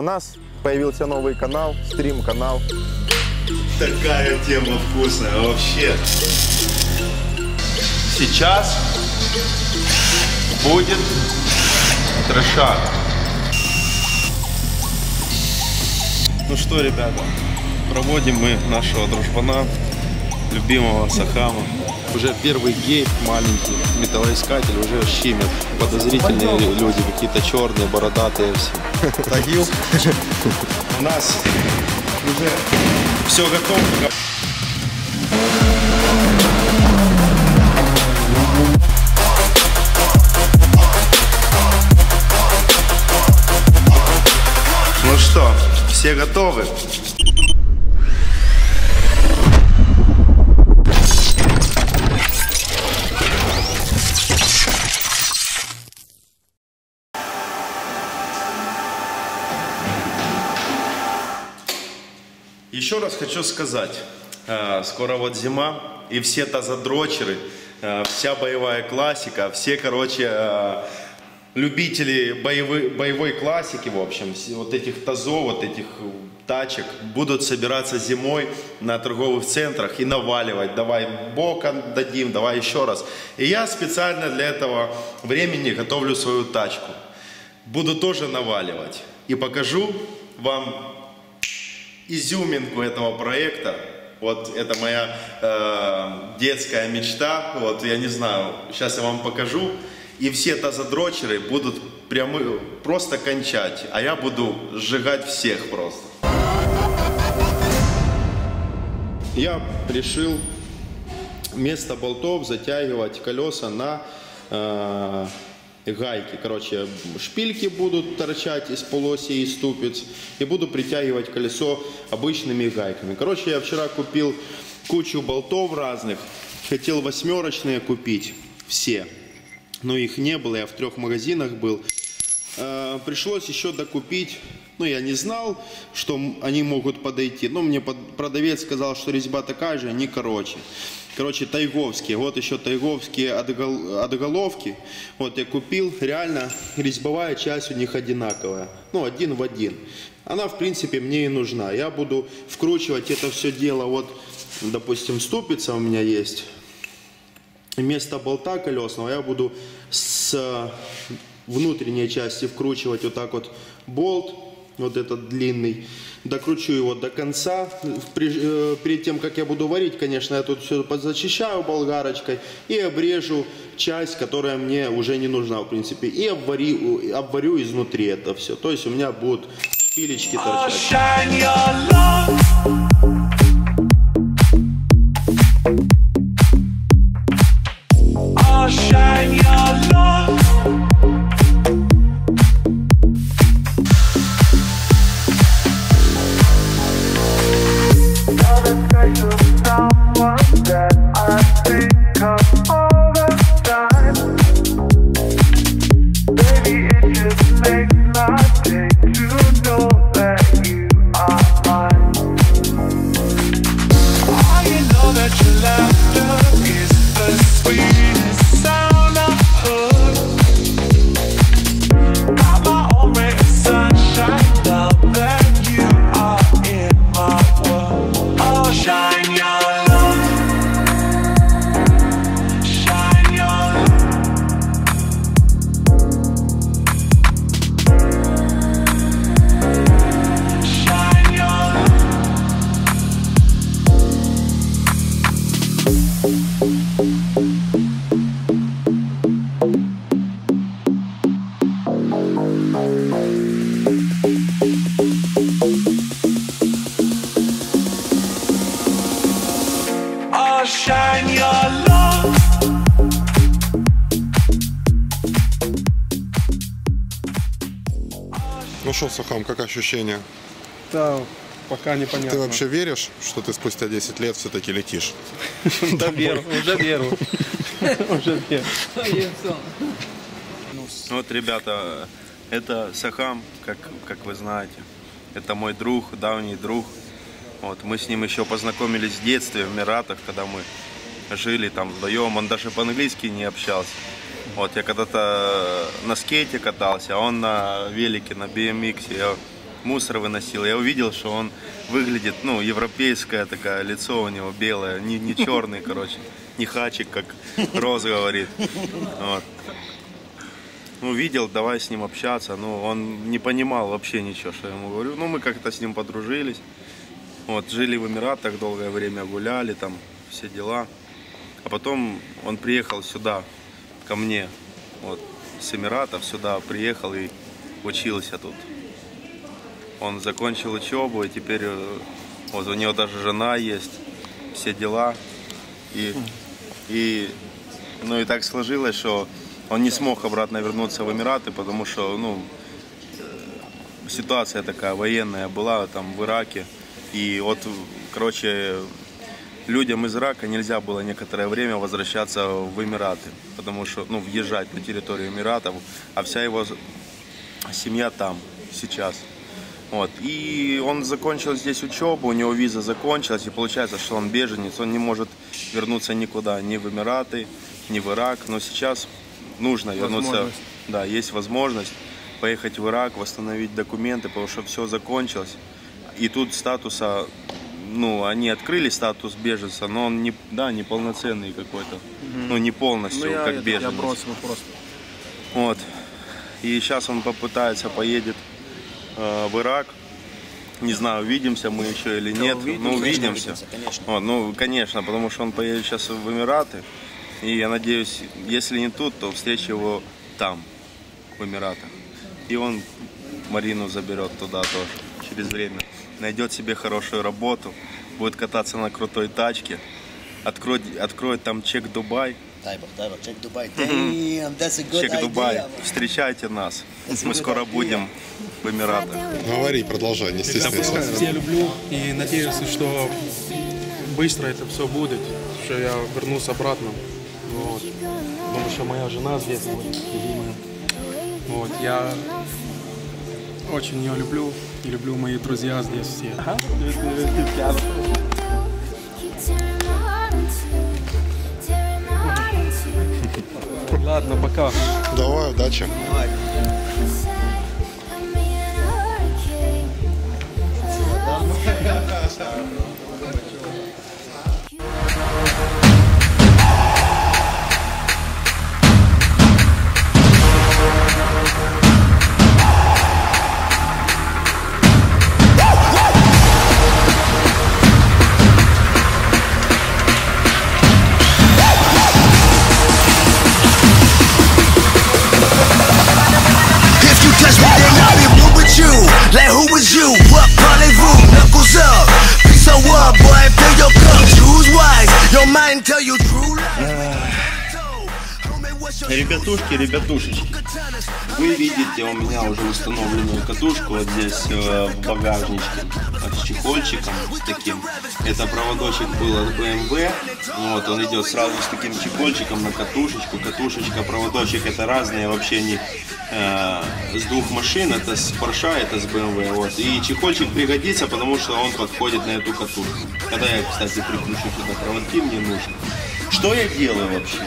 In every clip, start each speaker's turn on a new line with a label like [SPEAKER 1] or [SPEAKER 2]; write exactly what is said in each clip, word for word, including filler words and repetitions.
[SPEAKER 1] нас появился новый канал, стрим-канал.
[SPEAKER 2] Такая тема вкусная вообще. Сейчас будет трешак. Ну что, ребята, проводим мы нашего дружбана, любимого Сахама. Уже первый гейп маленький, металлоискатель, уже щемит. Подозрительные люди, какие-то черные, бородатые все. Тагил. У нас уже все готово. Ну что, все готовы? Еще раз хочу сказать, скоро вот зима, и все тазодрочеры, вся боевая классика, все, короче, любители боевой, боевой классики, в общем, вот этих тазов, вот этих тачек, будут собираться зимой на торговых центрах и наваливать. Давай боком дадим, давай еще раз. И я специально для этого времени готовлю свою тачку. Буду тоже наваливать. И покажу вам изюминку этого проекта. Вот это моя э, детская мечта. Вот я не знаю, сейчас я вам покажу. И все тазодрочеры будут прямо, просто кончать, а я буду сжигать всех просто. Я решил вместо болтов затягивать колеса на э, гайки. Короче, шпильки будут торчать из полоси и ступиц. И буду притягивать колесо обычными гайками. Короче, я вчера купил кучу болтов разных. Хотел восьмерочные купить. Все. Но их не было. Я в трех магазинах был. Э, пришлось еще докупить. Ну, я не знал, что они могут подойти. Но мне продавец сказал, что резьба такая же, они короче. Короче, тайговские. Вот еще тайговские отголовки. Вот я купил. Реально резьбовая часть у них одинаковая. Ну, один в один. Она, в принципе, мне и нужна. Я буду вкручивать это все дело. Вот, допустим, ступица у меня есть. Вместо болта колесного я буду с внутренней части вкручивать вот так вот болт. Вот этот длинный. Докручу его до конца. Перед тем, как я буду варить, конечно, я тут все подзачищаю болгарочкой и обрежу часть, которая мне уже не нужна, в принципе. И обварю, обварю изнутри это все. То есть у меня будут шпилечки торчать.
[SPEAKER 3] Ну что, Сахам, как ощущения?
[SPEAKER 4] Да, пока непонятно.
[SPEAKER 3] Ты вообще веришь, что ты спустя десять лет все-таки летишь?
[SPEAKER 4] Да, веру, уже веру. Уже веру.
[SPEAKER 2] Вот, ребята, это Сахам, как, как вы знаете. Это мой друг, давний друг. Вот, мы с ним еще познакомились в детстве в Эмиратах, когда мы жили там вдвоем. Он даже по-английски не общался. Вот, я когда-то на скейте катался, а он на велике, на би эм икс. Я
[SPEAKER 5] мусор выносил. Я увидел, что он выглядит, ну, европейское такое лицо у него белое, не, не черный, короче, не хачик, как Роз говорит. Вот. Увидел, давай с ним общаться. Ну, он не понимал вообще ничего, что я ему говорю. Ну, мы как-то с ним подружились. Вот, жили в Эмиратах, долгое время гуляли, там, все дела. А потом он приехал сюда, ко мне, вот, с Эмиратов сюда приехал и учился тут. Он закончил учебу, и теперь вот у него даже жена есть, все дела. И, и, ну и так сложилось, что он не смог обратно вернуться в Эмираты, потому что, ну, ситуация такая военная была там в Ираке. И вот, короче, людям из Ирака нельзя было некоторое время возвращаться в Эмираты, потому что, ну, въезжать на территорию Эмиратов, а вся его семья там сейчас. Вот. И он закончил здесь учебу, у него виза закончилась, и получается, что он беженец, он не может вернуться никуда, ни в Эмираты, ни в Ирак, но сейчас нужно вернуться, да, есть возможность поехать в Ирак, восстановить документы, потому что все закончилось. И тут статуса, ну, они открыли статус беженца, но он не, да, не полноценный какой-то, mm-hmm. ну, не полностью, ну, я, как это, беженец. Я бросил просто. Вот. И сейчас он попытается, поедет э, в Ирак. Не знаю, увидимся мы еще или нет. Да, ну, увидимся. Конечно. Вот, ну, конечно, потому что он поедет сейчас в Эмираты. И я надеюсь, если не тут, то встречу его там, в Эмиратах. И он Марину заберет туда тоже, через время. Найдет себе хорошую работу, будет кататься на крутой тачке, откроет, откроет там Чек Дубай.
[SPEAKER 6] Чек Дубай. Damn, that's a good
[SPEAKER 5] Чек Дубай. Встречайте нас. Мы скоро будем в Эмиратах.
[SPEAKER 3] Говори, продолжай, не стесняйся.
[SPEAKER 7] Я люблю и надеюсь, что быстро это все будет, что я вернусь обратно. Вот. Потому что моя жена здесь, вот, любимая. Вот, я очень ее люблю и люблю моих друзья здесь все. Ладно, пока.
[SPEAKER 3] Давай, удачи.
[SPEAKER 6] Давай.
[SPEAKER 8] Like who was you? What parlez-vous? Knuckles up. Piece of what, boy? Fill your cup. Choose wise. Your mind tell you true lies.
[SPEAKER 5] Ребятушки, ребятушечки, вы видите у меня уже установленную катушку вот здесь э, в багажничке с чехольчиком с таким. Это проводочек был от бэ эм вэ, вот, он идет сразу с таким чехольчиком на катушечку. Катушечка, проводочек — это разные вообще не э, с двух машин, это с Porsche, это с бэ эм вэ, вот. И чехольчик пригодится, потому что он подходит на эту катушку. Когда я, кстати, прикручу сюда проводки, мне нужно. Что я делаю вообще?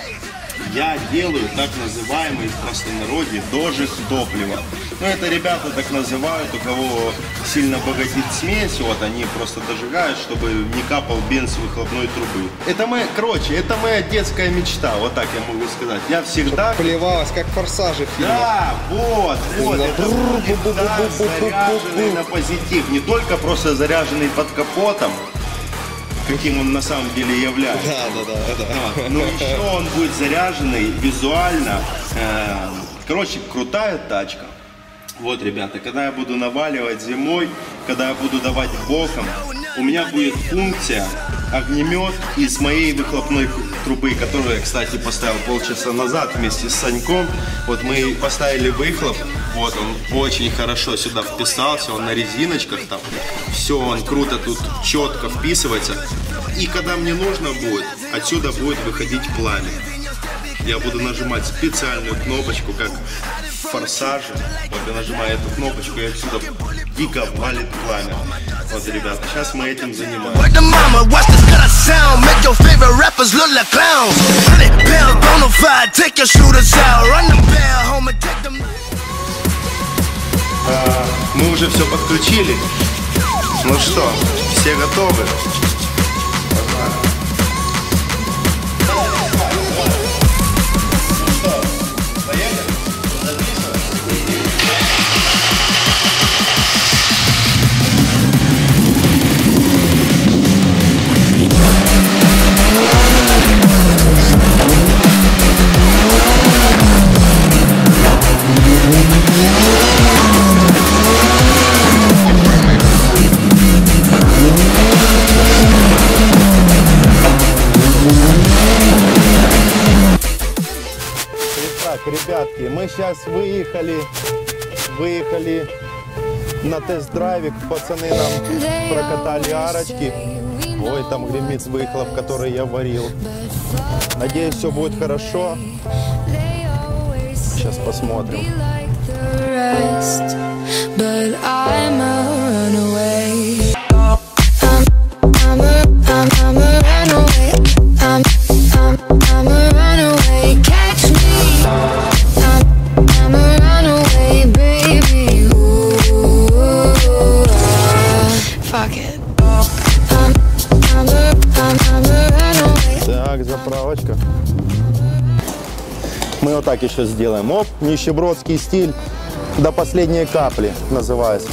[SPEAKER 5] Я делаю так называемый в простонародье дожиг топлива. Ну, это ребята так называют, у кого сильно богатит смесь, вот они просто дожигают, чтобы не капал бенз с выхлопной трубы. Это моя, короче, это моя детская мечта, вот так я могу сказать. Я всегда...
[SPEAKER 1] Плевалось, как форсажи в фильмах.
[SPEAKER 5] Да, вот, вот, это заряженный на позитив, не только просто заряженный под капотом, каким он на самом деле является.
[SPEAKER 1] Да, да, да, да.
[SPEAKER 5] Но еще он будет заряженный визуально. Короче, крутая тачка. Вот, ребята, когда я буду наваливать зимой, когда я буду давать боком, у меня будет функция огнемет из моей выхлопной трубы, которую я, кстати, поставил полчаса назад вместе с Саньком. Вот мы поставили выхлоп, вот он очень хорошо сюда вписался, он на резиночках там, все, он круто тут четко вписывается. И когда мне нужно будет, отсюда будет выходить пламя. Я буду нажимать специальную кнопочку, как в форсаже. Вот я нажимаю эту кнопочку, и отсюда дико валит пламя. Вот, ребята, сейчас мы этим занимаемся.
[SPEAKER 2] А, мы уже все подключили. Ну что, все готовы?
[SPEAKER 9] Так, ребятки, мы сейчас выехали, выехали на тест-драйвик. Пацаны нам прокатали арочки. Ой, там гремит выхлоп, который я варил. Надеюсь, все будет хорошо. Сейчас посмотрим. Так, заправочка. Мы вот так еще сделаем. Оп, нищебродский стиль до последней капли называется.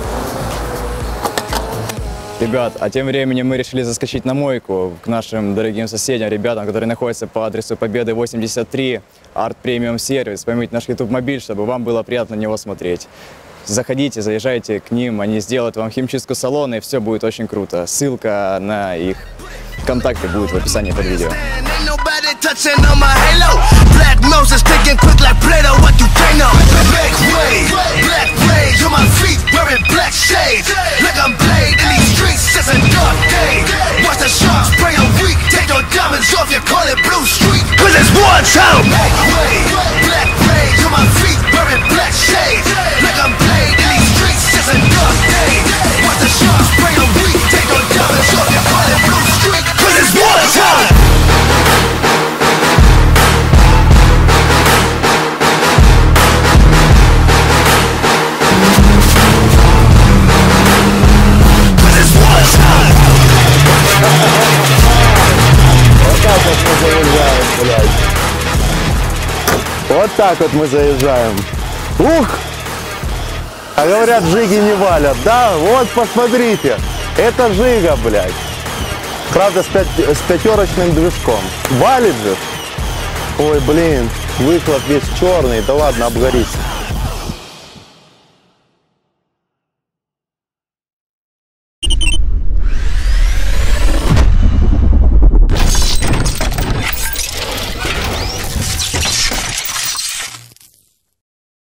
[SPEAKER 10] Ребят, а тем временем мы решили заскочить на мойку к нашим дорогим соседям, ребятам, которые находятся по адресу Победы восемьдесят три, Art Premium Service. Поймите наш YouTube-мобиль, чтобы вам было приятно на него смотреть. Заходите, заезжайте к ним, они сделают вам химчистку салона, и все будет очень круто. Ссылка на их контакты будет в описании под видео.
[SPEAKER 8] Touching on my halo, Black Moses thinking quick like Plato. What you think of? Black way, black way. On my feet wearing black shades, like I'm played in these streets. Just a dark day. Watch the sharks spray a week. Take your diamonds off, you call it Blue Street. Cause it's war time. Black way, black way. On my feet wearing black shades, like I'm played in these streets. Just a dark day. Watch the sharks spray a week. Take your diamonds off, you call it Blue Street. Cause it's war time.
[SPEAKER 9] Вот так вот мы заезжаем. Ух! А говорят, жиги не валят. Да, вот посмотрите. Это жига, блядь. Правда, с, пять, с пятерочным движком. Валит же. Ой, блин, выхлоп весь черный. Да ладно, обгорись.